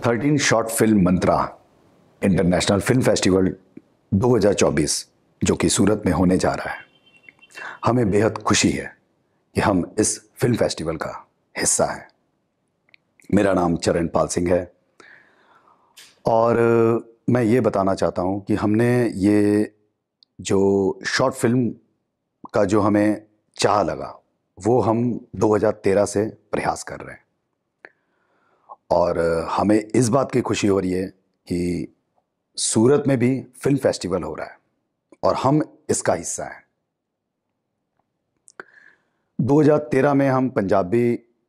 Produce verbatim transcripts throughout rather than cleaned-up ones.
Thirteen short film Mantra international film festival दो हज़ार चौबीस जो कि सूरत में होने जा रहा है, हमें बेहद खुशी है कि हम इस फिल्म फेस्टिवल का हिस्सा हैं। मेरा नाम चरणपाल सिंह है और मैं ये बताना चाहता हूँ कि हमने ये जो शॉर्ट फिल्म का जो हमें चाह लगा वो हम दो हज़ार तेरह से प्रयास कर रहे हैं और हमें इस बात की खुशी हो रही है कि सूरत में भी फिल्म फेस्टिवल हो रहा है और हम इसका हिस्सा हैं। दो हज़ार तेरह में हम पंजाबी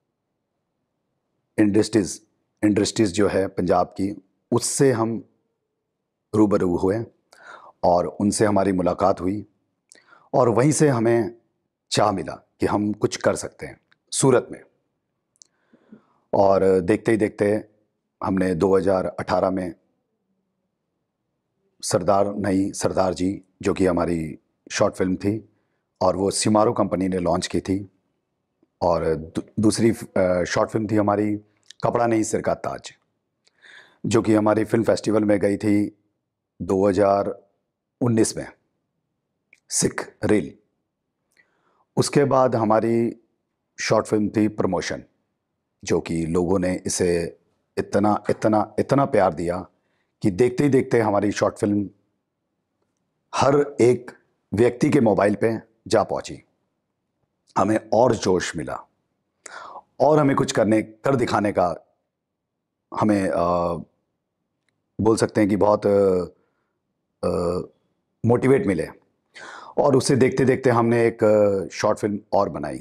इंडस्ट्रीज इंडस्ट्रीज जो है पंजाब की, उससे हम रूबरू हुए और उनसे हमारी मुलाकात हुई और वहीं से हमें चाह मिला कि हम कुछ कर सकते हैं सूरत में। और देखते ही देखते हमने दो हज़ार अठारह में सरदार नहीं सरदार जी, जो कि हमारी शॉर्ट फिल्म थी और वो सिमारो कंपनी ने लॉन्च की थी, और दू, दूसरी शॉर्ट फिल्म थी हमारी कपड़ा नहीं सिर का ताज, जो कि हमारी फिल्म फेस्टिवल में गई थी दो हज़ार उन्नीस में, सिख रील। उसके बाद हमारी शॉर्ट फिल्म थी प्रमोशन, जो कि लोगों ने इसे इतना इतना इतना प्यार दिया कि देखते ही देखते हमारी शॉर्ट फिल्म हर एक व्यक्ति के मोबाइल पे जा पहुंची। हमें और जोश मिला और हमें कुछ करने कर दिखाने का, हमें आ, बोल सकते हैं कि बहुत मोटिवेट मिले। और उसे देखते देखते हमने एक शॉर्ट फिल्म और बनाई,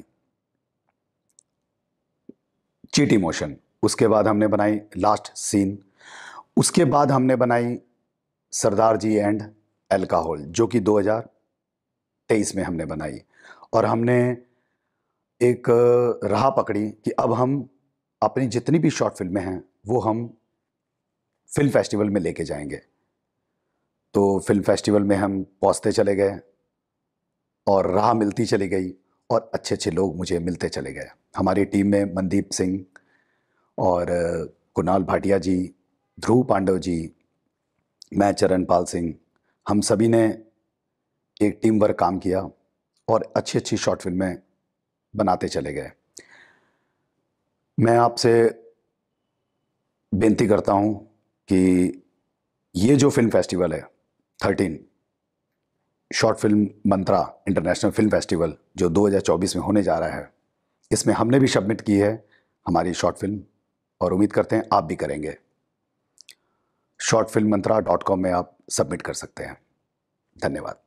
चीट इमोशन। उसके बाद हमने बनाई लास्ट सीन। उसके बाद हमने बनाई सरदार जी एंड अल्कोहल, जो कि दो हज़ार तेईस में हमने बनाई। और हमने एक राह पकड़ी कि अब हम अपनी जितनी भी शॉर्ट फिल्में हैं वो हम फिल्म फेस्टिवल में लेके जाएंगे। तो फिल्म फेस्टिवल में हम पहुंचते चले गए और राह मिलती चली गई और अच्छे अच्छे लोग मुझे मिलते चले गए। हमारी टीम में मनदीप सिंह और कुणाल भाटिया जी, ध्रुव पांडव जी, मैं चरणपाल सिंह, हम सभी ने एक टीम वर्क काम किया और अच्छी अच्छी शॉर्ट फिल्में बनाते चले गए। मैं आपसे बेनती करता हूं कि ये जो फिल्म फेस्टिवल है, thirteen short film Mantra international film festival, जो दो हज़ार चौबीस में होने जा रहा है, इसमें हमने भी सबमिट की है हमारी शॉर्ट फिल्म और उम्मीद करते हैं आप भी करेंगे। Short film Mantra dot com में आप सबमिट कर सकते हैं। धन्यवाद।